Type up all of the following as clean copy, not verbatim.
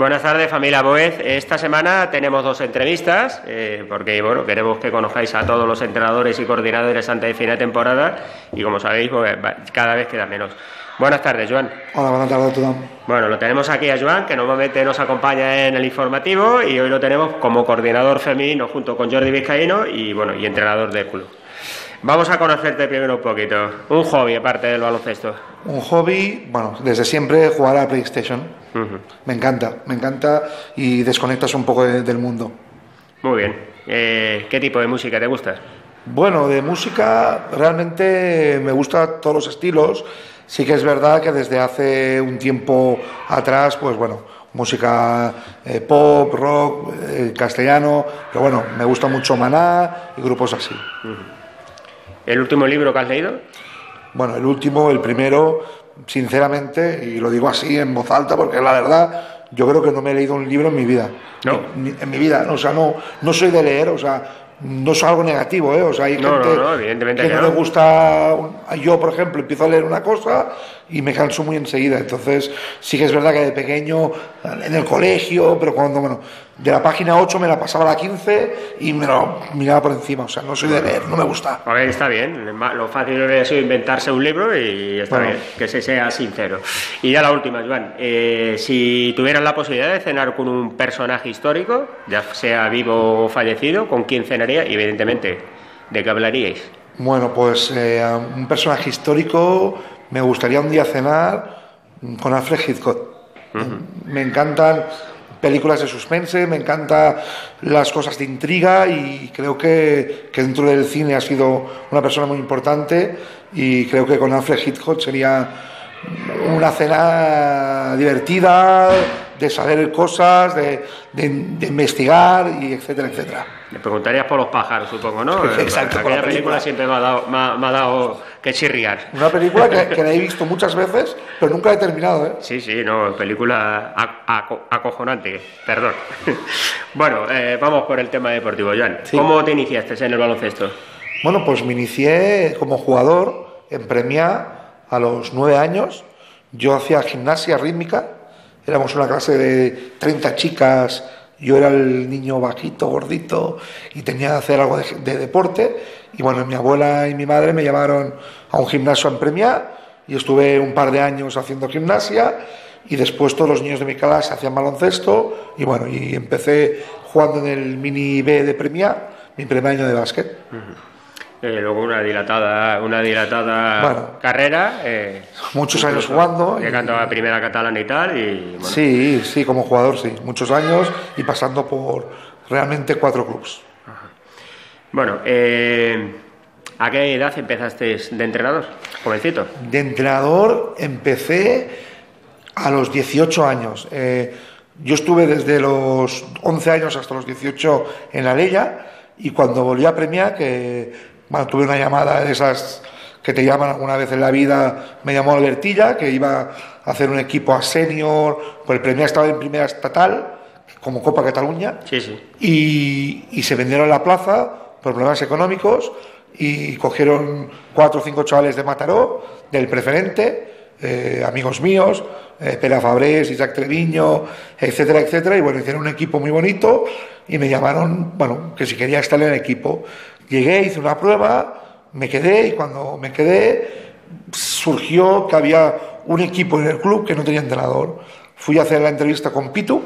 Buenas tardes, familia Boez. Esta semana tenemos dos entrevistas, porque bueno, queremos que conozcáis a todos los entrenadores y coordinadores antes de final de temporada y como sabéis, pues, cada vez queda menos. Buenas tardes, Joan. Hola, buenas tardes a todos. Bueno, lo tenemos aquí a Joan, que normalmente nos acompaña en el informativo, y hoy lo tenemos como coordinador femenino junto con Jordi Vizcaíno y bueno, y entrenador del club. Vamos a conocerte primero un poquito. Un hobby aparte del baloncesto. Un hobby, bueno, desde siempre jugar a PlayStation. Me encanta y desconectas un poco del mundo. Muy bien. ¿Qué tipo de música te gusta? Bueno, de música realmente me gusta todos los estilos. Sí que es verdad que desde hace un tiempo atrás, pues bueno, música pop, rock, castellano, pero bueno, me gusta mucho Maná y grupos así. ¿El último libro que has leído? Bueno, el primero, sinceramente, y lo digo así en voz alta porque la verdad, yo creo que no me he leído un libro en mi vida. No. En mi vida, o sea, no soy de leer, o sea, no es algo negativo, o sea, hay gente evidentemente que no le gusta. Yo, por ejemplo, empiezo a leer una cosa y me canso muy enseguida. Entonces, sí que es verdad que de pequeño, en el colegio, pero cuando, bueno, de la página 8 me la pasaba a la 15 y me lo miraba por encima. O sea, no soy de leer, no me gusta. A ver, está bien. Lo fácil es inventarse un libro y está bien, que se sea sincero. Y ya la última, Joan. Si tuvieras la posibilidad de cenar con un personaje histórico, ya sea vivo o fallecido, ¿con quién cenaría? Y evidentemente, ¿de qué hablaríais? Bueno, pues un personaje histórico, me gustaría un día cenar con Alfred Hitchcock. Me encantan películas de suspense, me encantan las cosas de intriga y creo que dentro del cine ha sido una persona muy importante y creo que con Alfred Hitchcock sería una cena divertida, de saber cosas, de investigar y etcétera, etcétera. Le preguntarías por los pájaros, supongo, ¿no? Exacto. Aquella película siempre me ha dado que chirriar. Una película que la he visto muchas veces, pero nunca la he terminado, ¿eh? Sí, no, película acojonante, perdón. Bueno, vamos por el tema deportivo, Joan. Sí. ¿Cómo te iniciaste en el baloncesto? Bueno, pues me inicié como jugador en Premià a los 9 años. Yo hacía gimnasia rítmica, éramos una clase de 30 chicas. Yo era el niño bajito, gordito, y tenía que hacer algo de deporte. Y bueno, mi abuela y mi madre me llevaron a un gimnasio en Premià y estuve un par de años haciendo gimnasia. Y después todos los niños de mi clase hacían baloncesto. Y bueno, y empecé jugando en el mini B de Premià, mi primer año de básquet. Luego una dilatada carrera. Muchos años jugando. Llegando a primera catalana y tal. Y, bueno. Sí, como jugador, sí. Muchos años y pasando por realmente 4 clubes. Bueno, ¿a qué edad empezaste de entrenador? Jovencito. De entrenador empecé a los 18 años. Yo estuve desde los 11 años hasta los 18 en la Leia y cuando volví a Premià, tuve una llamada de esas que te llaman alguna vez en la vida, me llamó Albertilla, que iba a hacer un equipo a senior, pues el Premià estaba en primera estatal, como Copa Cataluña, y se vendieron la plaza por problemas económicos y cogieron 4 o 5 chavales de Mataró, del preferente, amigos míos, Pere Fabrés, Isaac Treviño, etcétera, etcétera, y bueno, hicieron un equipo muy bonito y me llamaron, que si quería estar en el equipo. Llegué, hice una prueba, me quedé y cuando me quedé surgió que había un equipo en el club que no tenía entrenador. Fui a hacer la entrevista con Pitu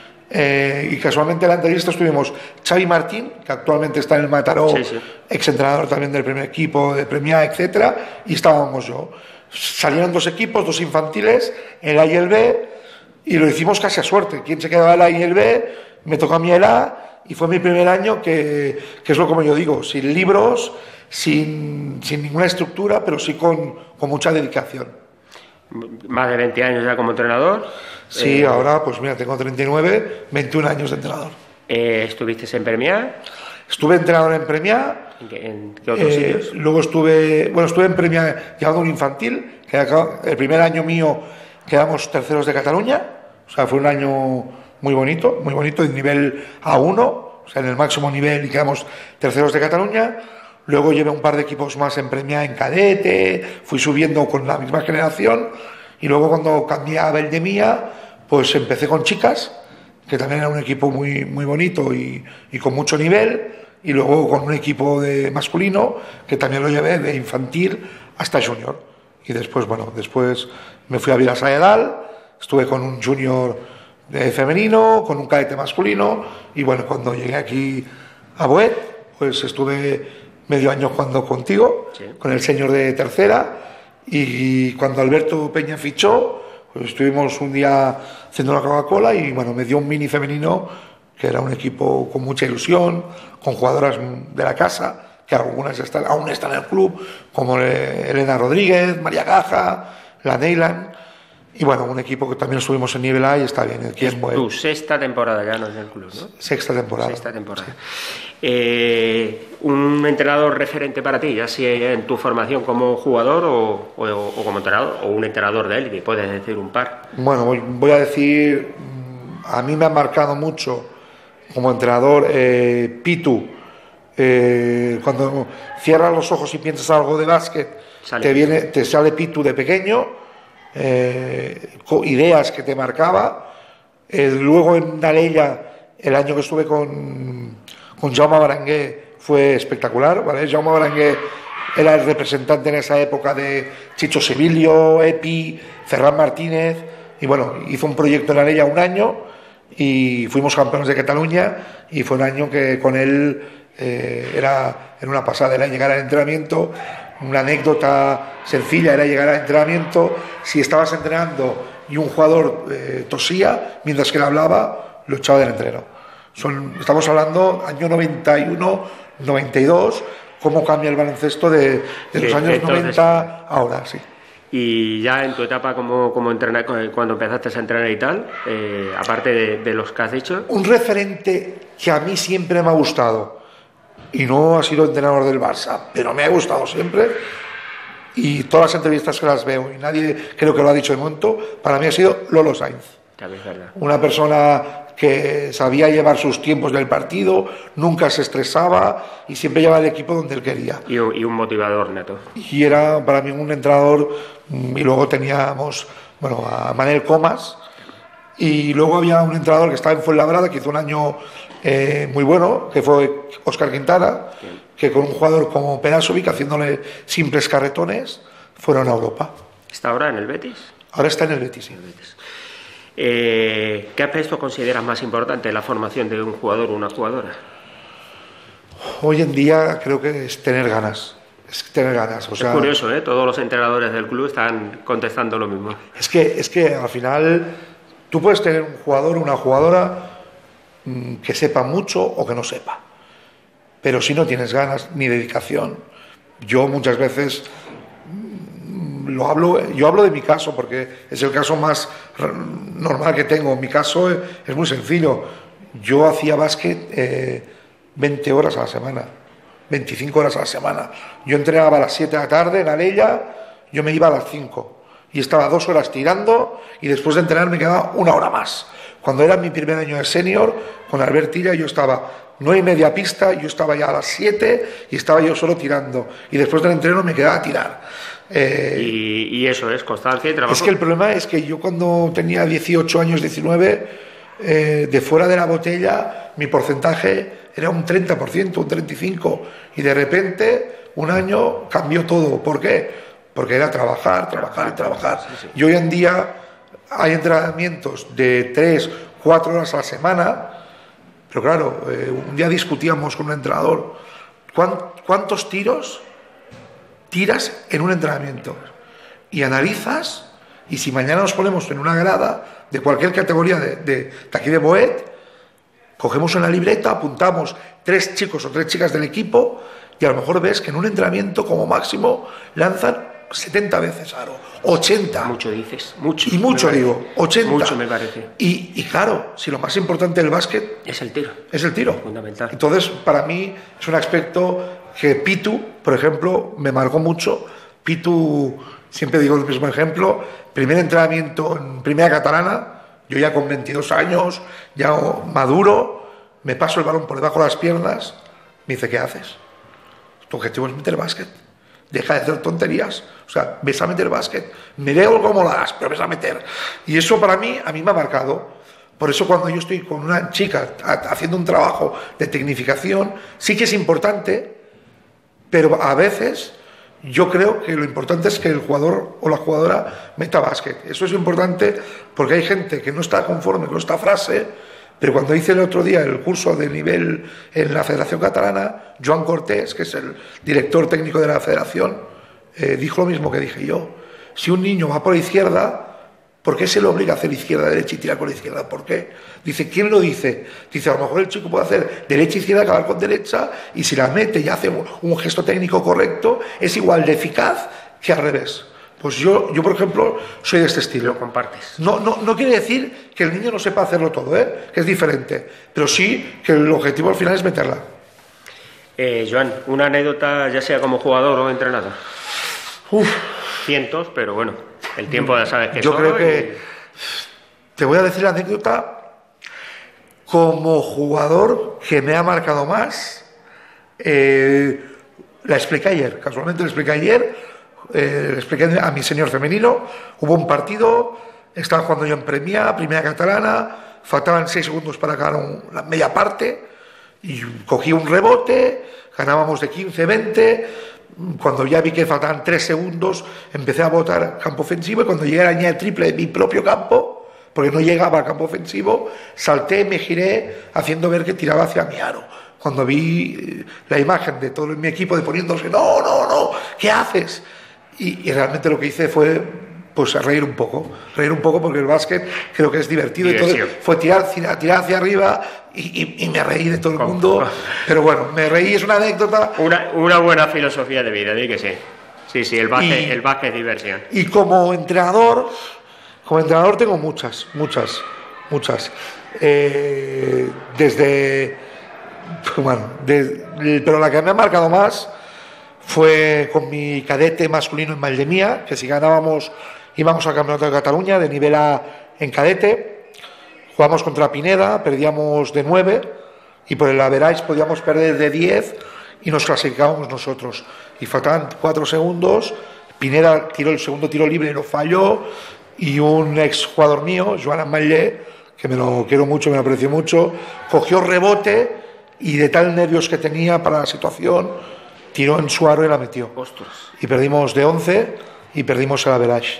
y casualmente en la entrevista estuvimos Xavi Martín, que actualmente está en el Mataró, exentrenador también del primer equipo de Premià, etcétera, y estábamos yo. Salieron 2 equipos, 2 infantiles, el A y el B, y lo hicimos casi a suerte. ¿Quién se quedaba el A y el B? Me tocó a mí el A. Y fue mi primer año que es lo como yo digo, sin libros, sin ninguna estructura, pero sí con mucha dedicación. ¿Más de 20 años ya como entrenador? Sí, ahora pues mira, tengo 39, 21 años de entrenador. ¿Estuviste en Premià? Estuve entrenador en Premià. ¿En qué otros sitios? Luego estuve en Premià llevando un infantil, que el primer año mío quedamos terceros de Cataluña, o sea, fue un año muy bonito, de nivel A1, o sea, en el máximo nivel y quedamos terceros de Cataluña. Luego llevé un par de equipos más en Premià en cadete, fui subiendo con la misma generación y luego cuando cambié a Beldemia, pues empecé con chicas que también era un equipo muy, muy bonito y con mucho nivel, y luego con un equipo de masculino, que también lo llevé de infantil hasta junior. Y después, bueno, después me fui a Vilassar de Dalt, estuve con un junior femenino, con un cadete masculino, y bueno, cuando llegué aquí a Boet, pues estuve medio año jugando contigo, sí, con el señor de tercera, y cuando Alberto Peña fichó, pues estuvimos un día haciendo una Coca-Cola y bueno, me dio un mini femenino que era un equipo con mucha ilusión, con jugadoras de la casa, que algunas aún están en el club, como Elena Rodríguez, María Caja, la Neylan. Y bueno, un equipo que también subimos en nivel A y está bien. Aquí es tu sexta temporada ya, no es del club, ¿no? Sexta temporada. Sexta temporada. Sí. ¿Un entrenador referente para ti, ya sea en tu formación como jugador o como entrenador, o un entrenador de élite? Puedes decir un par. Bueno, voy a decir, a mí me ha marcado mucho como entrenador Pitu. Cuando cierras los ojos y piensas algo de básquet, te sale Pitu de pequeño. Ideas que te marcaba. Luego en Alella, el año que estuve con Jaume Baranguer fue espectacular, ¿vale? Jaume Baranguer era el representante en esa época de Chicho Sevilio, Epi, Ferran Martínez, y bueno, hizo un proyecto en Alella un año y fuimos campeones de Cataluña, y fue un año que con él era una pasada, era llegar al entrenamiento. Una anécdota sencilla era llegar al entrenamiento, si estabas entrenando y un jugador tosía, mientras que le hablaba, lo echaba del entreno. Estamos hablando año 91, 92, cómo cambia el baloncesto de los años entonces, 90 ahora, sí. Y ya en tu etapa como entrenador, cuando empezaste a entrenar y tal, aparte de los que has dicho... Un referente que a mí siempre me ha gustado, y no ha sido entrenador del Barça, pero me ha gustado siempre, y todas las entrevistas que las veo, y nadie creo que lo ha dicho de momento, para mí ha sido Lolo Sainz. Una persona que sabía llevar sus tiempos del partido, nunca se estresaba y siempre llevaba el equipo donde él quería. Y un motivador neto. Y era para mí un entrenador, y luego teníamos a Manel Comas, y luego había un entrenador que estaba en Fuenlabrada, que hizo un año muy bueno, que fue Óscar Quintana, que con un jugador como Perasovic, haciéndole simples carretones, fueron a Europa. ¿Está ahora en el Betis? Ahora está en el Betis, sí. ¿Qué aspecto consideras más importante en la formación de un jugador o una jugadora? Hoy en día creo que es tener ganas. Es curioso, ¿eh? Todos los entrenadores del club están contestando lo mismo. Es que al final tú puedes tener un jugador o una jugadora que sepa mucho o que no sepa, pero si no tienes ganas ni dedicación, yo muchas veces yo hablo de mi caso porque es el caso más normal que tengo. En mi caso es muy sencillo. Yo hacía básquet 20 horas a la semana, 25 horas a la semana. Yo entrenaba a las 7 de la tarde en Alella, yo me iba a las 5 y estaba 2 horas tirando, y después de entrenar me quedaba 1 hora más. Cuando era mi primer año de senior, con Albert Tilla, yo estaba 9:30 pista, yo estaba ya a las 7 y estaba yo solo tirando. Y después del entreno me quedaba a tirar. Y eso es constancia y trabajo. Es que el problema es que yo cuando tenía 18 años, 19, de fuera de la botella, mi porcentaje era un 30%, un 35%. Y de repente, un año cambió todo. ¿Por qué? Porque era trabajar. Sí. Y hoy en día hay entrenamientos de 3, 4 horas a la semana, pero claro, un día discutíamos con un entrenador, ¿cuántos tiros tiras en un entrenamiento? Y analizas, y si mañana nos ponemos en una grada de cualquier categoría de aquí de Boet, cogemos una libreta, apuntamos 3 chicos o 3 chicas del equipo, y a lo mejor ves que en un entrenamiento como máximo lanzan 70 veces aro, 80. Mucho dices, mucho. Y mucho digo, 80. Mucho me parece. Y claro, si lo más importante del básquet es el tiro. Es el tiro. Fundamental. Entonces, para mí es un aspecto que Pitu, por ejemplo, me marcó mucho. Pitu, siempre digo el mismo ejemplo, primer entrenamiento en Primera Catalana, yo ya con 22 años, ya maduro, me paso el balón por debajo de las piernas, me dice, ¿qué haces? Tu objetivo es meter básquet. Deja de hacer tonterías, ves a meter básquet, me veo cómo lo hagas, pero ves a meter. Y eso para mí, a mí me ha marcado, Por eso cuando yo estoy con una chica haciendo un trabajo de tecnificación, sí que es importante, pero a veces yo creo que lo importante es que el jugador o la jugadora meta básquet. Eso es importante porque hay gente que no está conforme con esta frase, pero cuando hice el otro día el curso de nivel en la Federación Catalana, Joan Cortés, que es el director técnico de la Federación, dijo lo mismo que dije yo. Si un niño va por la izquierda, ¿por qué se le obliga a hacer izquierda-derecha y tirar con la izquierda? ¿Por qué? Dice, ¿quién lo dice? Dice, a lo mejor el chico puede hacer derecha-izquierda, acabar con derecha, y si la mete y hace un gesto técnico correcto, es igual de eficaz que al revés. Pues yo por ejemplo, soy de este estilo. Lo compartes. No quiere decir que el niño no sepa hacerlo todo, que es diferente, pero sí que el objetivo al final es meterla. Joan, una anécdota, ya sea como jugador o entrenador. Cientos, pero bueno, el tiempo ya sabes que yo creo que te voy a decir la anécdota como jugador que me ha marcado más. La expliqué ayer, casualmente la expliqué ayer. Le expliqué a mi señor femenino. Hubo un partido, estaba jugando yo en primera catalana, faltaban 6 segundos para ganar la media parte y cogí un rebote, ganábamos de 15-20. Cuando ya vi que faltaban 3 segundos, empecé a botar campo ofensivo y cuando llegué a la línea de triple de mi propio campo, porque no llegaba al campo ofensivo, salté, me giré haciendo ver que tiraba hacia mi aro. Cuando vi la imagen de todo mi equipo de poniéndose, no, ¿qué haces? Y realmente lo que hice fue pues reír un poco porque el básquet creo que es divertido. Entonces fue tirar hacia arriba y me reí de todo el mundo, pero bueno, me reí, es una anécdota. Una buena filosofía de vida, di que sí. Sí, el básquet es diversión. Y como entrenador tengo muchas. Pero la que me ha marcado más fue con mi cadete masculino en Maldemía, que si ganábamos íbamos al Campeonato de Cataluña de nivel A en cadete, jugamos contra Pineda, perdíamos de 9 y por el average podíamos perder de 10 y nos clasificábamos nosotros. Y faltaban 4 segundos, Pineda tiró el segundo tiro libre y lo falló y un ex jugador mío, Joan Ametller, que me lo quiero mucho, me lo aprecio mucho, cogió rebote y de tal nervios que tenía para la situación, tiró en su aro y la metió. Ostras. Y perdimos de 11 y perdimos el average.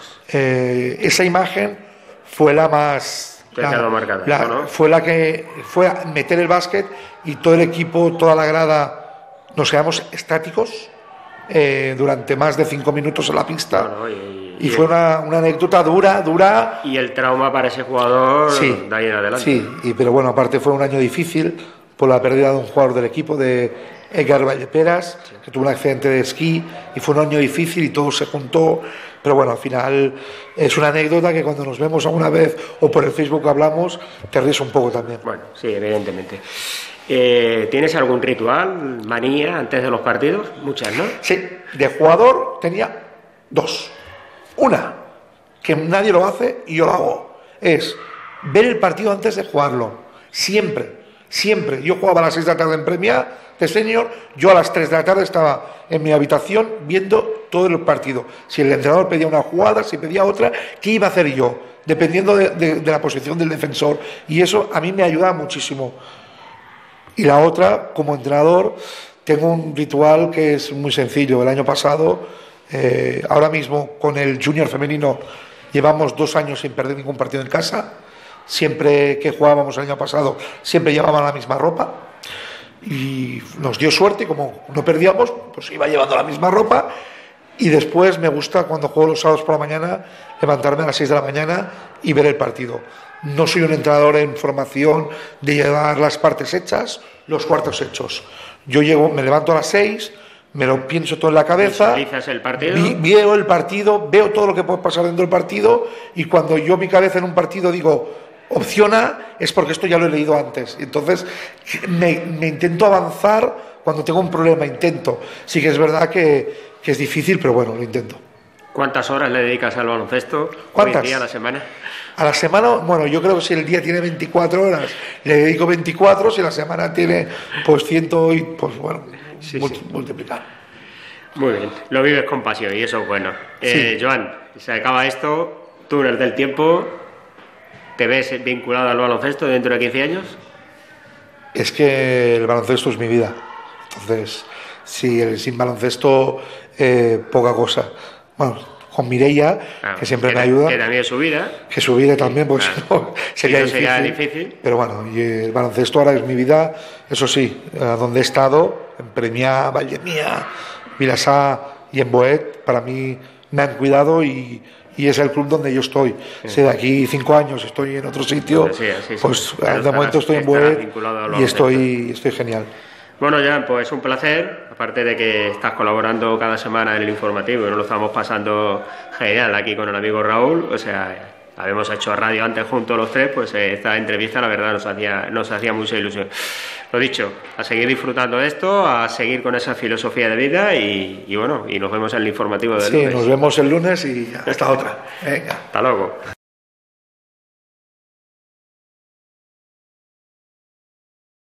Esa imagen fue la más... marcada, ¿no? Fue la que fue a meter el básquet y todo el equipo, toda la grada, nos quedamos estáticos durante más de 5 minutos en la pista. Y fue una anécdota dura. Y el trauma para ese jugador de ahí en adelante. Sí, pero bueno, aparte fue un año difícil por la pérdida de un jugador del equipo, de Edgar Valleperas, que tuvo un accidente de esquí y fue un año difícil y todo se juntó, pero bueno, al final es una anécdota que cuando nos vemos alguna vez o por el Facebook hablamos, te ríes un poco también. Bueno, sí, evidentemente. ¿Tienes algún ritual, manía antes de los partidos? Muchas, ¿no? Sí, de jugador tenía 2. Una, que nadie lo hace y yo lo hago, es ver el partido antes de jugarlo, siempre. Yo jugaba a las 6 de la tarde en Premia de Senior, yo a las 3 de la tarde estaba en mi habitación viendo todo el partido. Si el entrenador pedía una jugada, si pedía otra, ¿qué iba a hacer yo? Dependiendo de la posición del defensor. Y eso a mí me ayuda muchísimo. Y la otra, como entrenador, tengo un ritual que es muy sencillo. El año pasado, ahora mismo con el junior femenino, llevamos 2 años sin perder ningún partido en casa. Siempre que jugábamos el año pasado, siempre llevaban la misma ropa y nos dio suerte, como no perdíamos, pues iba llevando la misma ropa. Y después me gusta, cuando juego los sábados por la mañana, levantarme a las 6 de la mañana y ver el partido. No soy un entrenador en formación de llevar las partes hechas, los cuartos hechos. Yo me levanto a las 6, me lo pienso todo en la cabeza, ¿visualizas el partido? Veo el partido, veo todo lo que puede pasar dentro del partido y cuando yo mi cabeza en un partido digo opción A, es porque esto ya lo he leído antes. Entonces me intento avanzar cuando tengo un problema, Sí que es verdad que es difícil, pero bueno, lo intento. ¿Cuántas horas le dedicas al baloncesto? ¿Cuántas? Hoy día a la semana. A la semana, bueno, yo creo que si el día tiene 24 horas, le dedico 24, si la semana tiene pues 100 y pues bueno, multiplicar. Muy bien, lo vives con pasión y eso es bueno. Joan, se acaba esto, túnel del tiempo. ¿Te ves vinculado al baloncesto dentro de 15 años? Es que el baloncesto es mi vida. Entonces, sin baloncesto, poca cosa. Bueno, con Mireia, que siempre me ayuda. Que también es su vida. Que su vida también, pues no, sería difícil. Pero bueno, y el baloncesto ahora es mi vida. Eso sí, donde he estado, en Premià, Vallemía, Vilassar y en Boet, para mí me han cuidado y es el club donde yo estoy. Si de aquí 5 años estoy en otro sitio, pues de momento estoy en Boet y estoy genial. Bueno, Jan, pues un placer, aparte de que estás colaborando cada semana en el informativo y nos lo estamos pasando genial aquí con el amigo Raúl, o sea, habíamos hecho radio antes juntos los tres, pues esta entrevista la verdad nos hacía mucha ilusión. Lo dicho, a seguir disfrutando de esto, a seguir con esa filosofía de vida y bueno, y nos vemos en el informativo del lunes. Sí, nos vemos el lunes y hasta otra. Venga. Hasta luego.